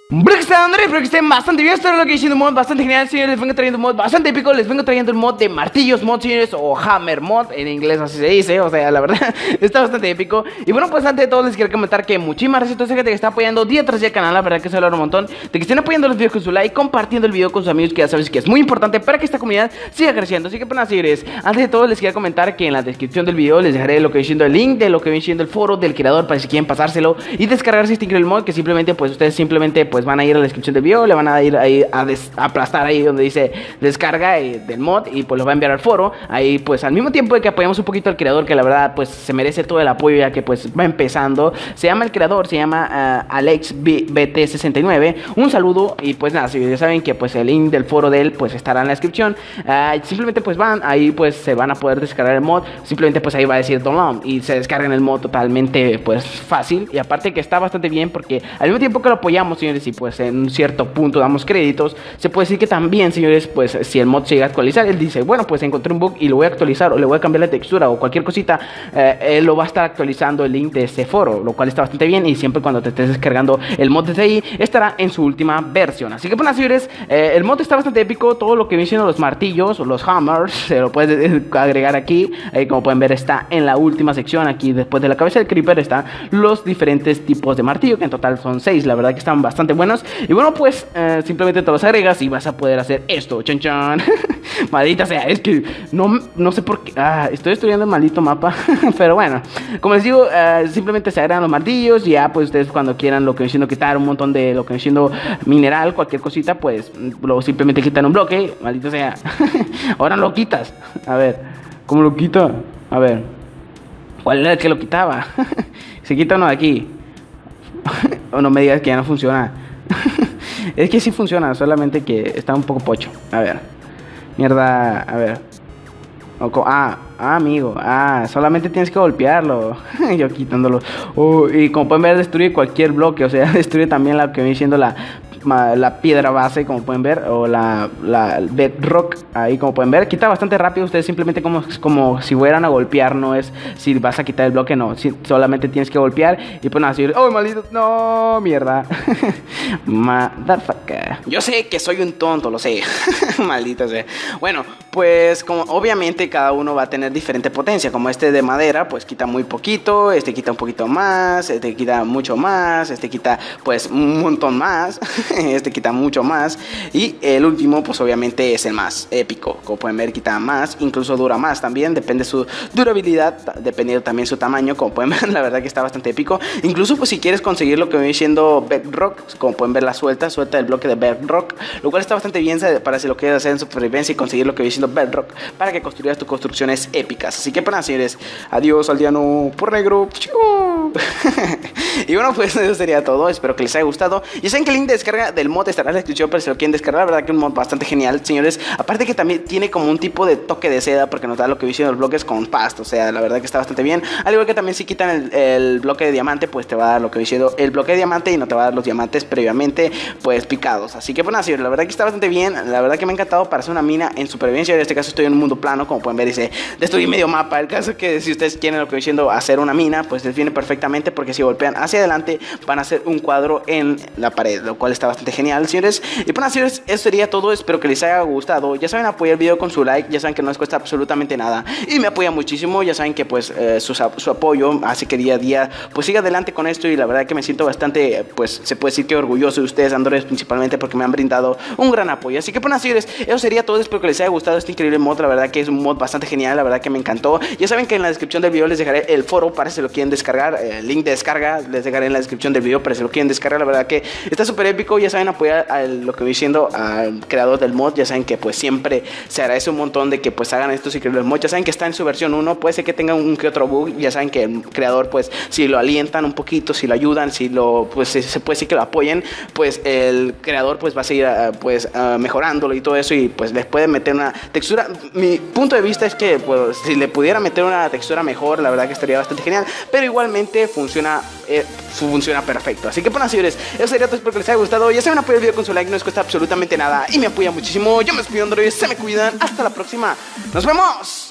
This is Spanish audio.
Espero que estén bastante bien. Esto es lo que hice un mod bastante genial, señores. Les vengo trayendo un mod bastante épico. Les vengo trayendo un mod de martillos mod, señores, o hammer mod, en inglés así se dice. O sea, la verdad, está bastante épico. Y bueno, pues antes de todo les quiero comentar que muchísimas gracias a toda esa gente que está apoyando día tras día el canal. La verdad que se valora un montón de que estén apoyando los videos con su like, compartiendo el video con sus amigos, que ya sabes que es muy importante para que esta comunidad siga creciendo. Así que pues nada, señores, antes de todo les quiero comentar que en la descripción del video les dejaré lo que viene siendo el link de lo que viene siendo el foro del creador, para si quieren pasárselo y descargarse este increíble mod, que simplemente pues ustedes simplemente pues van a ir a la descripción del video, le van a ir ahí a aplastar ahí donde dice descarga del mod, y pues lo va a enviar al foro. Ahí pues al mismo tiempo de que apoyamos un poquito al creador, que la verdad pues se merece todo el apoyo, ya que pues va empezando. Se llama el creador, se llama AlexBT69. Un saludo. Y pues nada, si ya saben que pues el link del foro de él pues estará en la descripción. Simplemente pues van ahí, pues se van a poder descargar el mod. Simplemente pues ahí va a decir download y se descargan el mod totalmente pues fácil. Y aparte que está bastante bien, porque al mismo tiempo que lo apoyamos, señores, y pues en un cierto punto damos créditos, se puede decir que también, señores, pues si el mod se llega a actualizar, él dice, bueno, pues encontré un bug y lo voy a actualizar, o le voy a cambiar la textura o cualquier cosita, él lo va a estar actualizando el link de ese foro, lo cual está bastante bien. Y siempre cuando te estés descargando el mod desde ahí, estará en su última versión. Así que pues, señores, el mod está bastante épico. Todo lo que viene siendo los martillos o los hammers se lo puedes agregar aquí. Como pueden ver, está en la última sección. Aquí después de la cabeza del creeper están los diferentes tipos de martillo, que en total son 6. La verdad que están bastante buenos. Y bueno, pues simplemente te los agregas y vas a poder hacer esto. Chan chan. Maldita sea, es que no sé por qué. Estoy estudiando el maldito mapa. Pero bueno, como les digo, simplemente se agregan los martillos. Y ya pues ustedes cuando quieran lo que viene siendo quitar un montón de lo que viene siendo mineral, cualquier cosita, pues luego simplemente quitan un bloque. Maldito sea. Ahora lo quitas. A ver, ¿cómo lo quita? A ver, ¿cuál era el que lo quitaba? Se quita uno de aquí. O no me digas que ya no funciona. Es que sí funciona, solamente que está un poco pocho. A ver, mierda, a ver. Amigo, solamente tienes que golpearlo. Yo quitándolo. Y como pueden ver, destruye cualquier bloque. O sea, destruye también la que viene siendo la piedra base, como pueden ver, o la bedrock. Ahí como pueden ver, quita bastante rápido. Ustedes simplemente como si fueran a golpear. No es si vas a quitar el bloque, no, solamente tienes que golpear. Y pues nada, así, oh maldito, no, mierda. Motherfucker. Yo sé que soy un tonto, lo sé. Maldita sea. Bueno, pues como obviamente cada uno va a tener diferente potencia. Como este de madera, pues quita muy poquito. Este quita un poquito más. Este quita mucho más. Este quita pues un montón más. Este quita mucho más. Y el último pues obviamente es el más épico. Como pueden ver, quita más, incluso dura más también. Depende su durabilidad, dependiendo también su tamaño. Como pueden ver, la verdad que está bastante épico. Incluso pues si quieres conseguir lo que viene siendo bedrock, como pueden ver, la suelta el bloque de bedrock, lo cual está bastante bien para si lo quieres hacer en supervivencia y conseguir lo que viene siendo bedrock, para que construyas tus construcciones épicas. Así que para señores, adiós aldeano por negro. Y bueno, pues eso sería todo. Espero que les haya gustado. Ya saben que el link de descarga del mod estará en la descripción, pero si lo quieren descargar, la verdad que es un mod bastante genial, señores. Aparte que también tiene como un tipo de toque de seda, porque nos da lo que viene los bloques con pasto. O sea, la verdad que está bastante bien. Al igual que también si quitan el bloque de diamante, pues te va a dar lo que viene el bloque de diamante, y no te va a dar los diamantes previamente pues picados. Así que pues nada, señores, la verdad que está bastante bien. La verdad que me ha encantado para hacer una mina en supervivencia. En este caso estoy en un mundo plano, como pueden ver, dice destruí medio mapa. El caso es que si ustedes quieren lo que viene hacer una mina, pues les viene perfectamente, porque si golpean hacia adelante van a hacer un cuadro en la pared, lo cual está bastante genial, señores. Y pues nada, señores, eso sería todo. Espero que les haya gustado. Ya saben, apoyar el video con su like. Ya saben que no les cuesta absolutamente nada y me apoya muchísimo. Ya saben que pues su apoyo hace que día a día pues siga adelante con esto. Y la verdad que me siento bastante, pues se puede decir que orgulloso de ustedes, Androides, principalmente porque me han brindado un gran apoyo. Así que pues nada, señores, eso sería todo. Espero que les haya gustado este increíble mod. La verdad que es un mod bastante genial. La verdad que me encantó. Ya saben que en la descripción del video les dejaré el foro para si lo quieren descargar. El link de descarga les dejaré en la descripción del video para si lo quieren descargar. La verdad que está súper épico. Ya saben, apoyar a lo que voy diciendo al creador del mod. Ya saben que pues siempre se agradece un montón de que pues hagan estos increíbles mods. Ya saben que está en su versión 1. Puede ser que tenga un que otro bug. Ya saben que el creador pues si lo alientan un poquito, si lo ayudan, si lo pues se puede decir que lo apoyen, pues el creador pues va a seguir mejorándolo y todo eso. Y pues les puede meter una textura. Mi punto de vista es que pues si le pudiera meter una textura mejor, la verdad que estaría bastante genial. Pero igualmente funciona perfecto. Así que pues señores, eso sería todo. Espero que les haya gustado. Ya saben, apoyar el video con su like, no les cuesta absolutamente nada y me apoya muchísimo. Yo me despido, Android, se me cuidan. Hasta la próxima. Nos vemos.